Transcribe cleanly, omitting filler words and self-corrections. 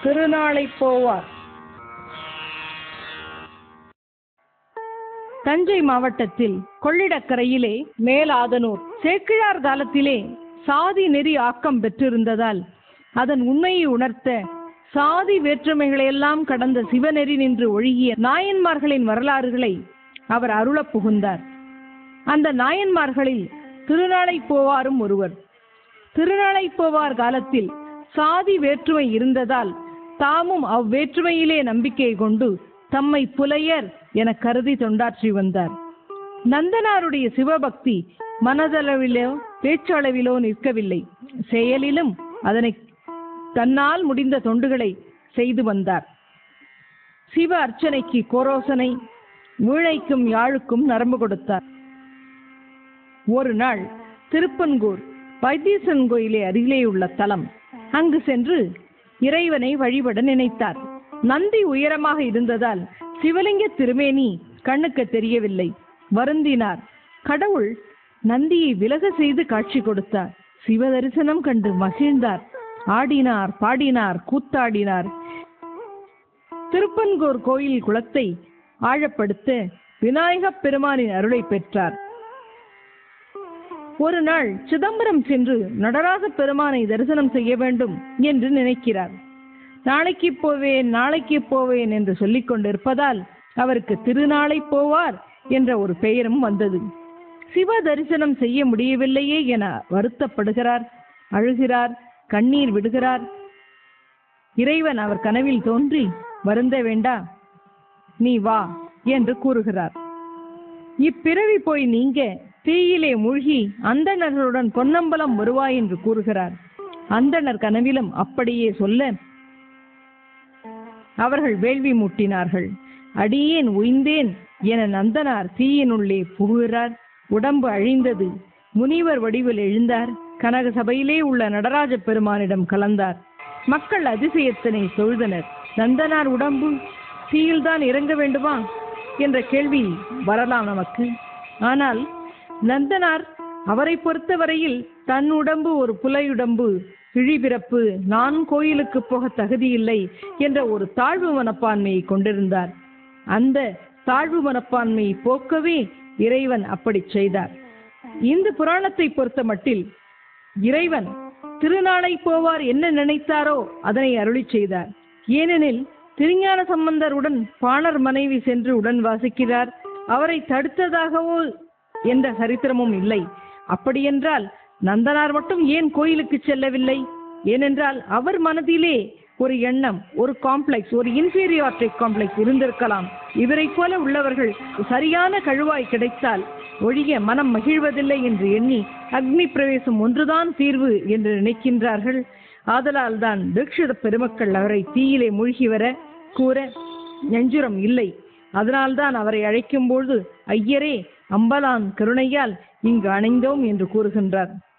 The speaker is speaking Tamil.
திருநாளை போவார். தஞ்சை மாவட்டத்தில் கொள்ளிடக்கரையிலே மேலாதனூர் சேக்கிழார் காலத்திலே சாதி நெறி ஆக்கம் பெற்றிருந்ததால் அதன் உண்மையை உணர்த்த சாதி வேற்றுமைகளையெல்லாம் கடந்த சிவநெறி நின்று ஒழுகிய நாயன்மார்களின் வரலாறுகளை அவர் அருளப் புகுந்தார். அந்த நாயன்மார்களில் திருநாளை போவாரும் ஒருவர். திருநாளை போவார் காலத்தில் சாதி வேற்றுமை இருந்ததால் தாமும் அவ்வேற்றுமையிலே நம்பிக்கை கொண்டு தம்மை புலையர் என கருதி தொண்டாற்றி வந்தார். நந்தனாருடைய சிவபக்தி மனதளவிலோ பேச்சளவிலோ நிற்கவில்லை. செயலிலும் அதனை தன்னால் முடிந்த தொண்டுகளை செய்து வந்தார். சிவ அர்ச்சனைக்கு கோரோசனை, வீணைக்கும் யாழுக்கும் நரம்பு கொடுத்தார். ஒரு நாள் திருப்பன்கூர் வைத்தீசன் கோயிலே அருகிலே உள்ள தலம். அங்கு சென்று இறைவனை வழிபட நினைத்தார். நந்தி உயரமாக இருந்ததால் சிவலிங்க திருமேனி கண்ணுக்கு தெரியவில்லை. வருந்தினார். கடவுள் நந்தியை விலக செய்து காட்சி கொடுத்தார். சிவ தரிசனம் கண்டு மகிழ்ந்தார். ஆடினார், பாடினார், கூத்தாடினார். திருப்பன்கூர் கோயில் குளத்தை ஆழப்படுத்த விநாயகப் பெருமானின் அருளை பெற்றார். ஒரு நாள் சிதம்பரம் சென்று நடராஜ பெருமானை தரிசனம் செய்ய வேண்டும் என்று நினைக்கிறார். நாளைக்கு போவேன், நாளைக்கு போவேன் என்று சொல்லிக் கொண்டிருப்பதால் அவருக்கு திருநாளை போவார் என்ற ஒரு பெயரும் வந்தது. சிவ தரிசனம் செய்ய முடியவில்லையே என வருத்தப்படுகிறார், அழுகிறார், கண்ணீர் விடுகிறார். இறைவன் அவர் கனவில் தோன்றி, வருந்த வேண்டா, நீ வா என்று கூறுகிறார். இப்பிறவி போய் நீங்க தீயிலே மூழ்கி அந்தணர்களுடன் பொன்னம்பலம் வருவாய் என்று கூறுகிறார். அந்தணர் கனவிலும் அப்படியே சொல்ல அவர்கள் வேள்வி மூட்டினார்கள். அடியேன் உய்ந்தேன் என நந்தனார் தீயினுள்ளே புகுகிறார். உடம்பு அழிந்தது. முனிவர் வடிவில் எழுந்தார். கனக சபையிலே உள்ள நடராஜ பெருமானிடம் கலந்தார். மக்கள் அதிசயத்தினை தொழுதனர். நந்தனார் உடம்பு தீயில்தான் இறங்க வேண்டுமா என்ற கேள்வி வரலாம் நமக்கு. ஆனால் நந்தனார் அவரை பொறுத்தவரையில் தன் உடம்பு ஒரு புலையுடம்பு, இழிபிறப்பு, நான் கோயிலுக்கு போக தகுதியில்லை என்ற ஒரு தாழ்வு மனப்பான்மையை கொண்டிருந்தார். அந்த தாழ்வு மனப்பான்மையை போக்கவே இறைவன் அப்படி செய்தார். இந்த புராணத்தை பொறுத்த மட்டில் இறைவன் திருநாளை போவார் என்ன நினைத்தாரோ அதனை அருளி செய்தார். ஏனெனில் திருஞான சம்பந்தருடன் பாணர் மனைவி சென்று உடன் வாசிக்கிறார். அவரை தடுத்ததாகவோ என்ற சரித்திரமும் இல்லை. அப்படியென்றால் நந்தனார் மட்டும் ஏன் கோயிலுக்கு செல்லவில்லை? ஏனென்றால் அவர் மனதிலே ஒரு எண்ணம், ஒரு காம்ப்ளெக்ஸ், ஒரு இன்ஃபீரியாரிட்டி காம்ப்ளெக்ஸ் இருந்திருக்கலாம். இவரை போல உள்ளவர்கள் சரியான கழுவாய் கிடைத்தால் ஒழிய மனம் மகிழ்வதில்லை என்று எண்ணி அக்னி பிரவேசம் ஒன்றுதான் தீர்வு என்று நினைக்கின்றார்கள். ஆதலால் தான் தீட்சித பெருமக்கள் அவரை தீயிலே மூழ்கி வர கூற நெஞ்சுரம் இல்லை. அதனால்தான் அவரை அழைக்கும் பொழுது ஐயரே அம்பலான் கருணையால் இங்கு அணைந்தோம் என்று கூறுகின்றார்.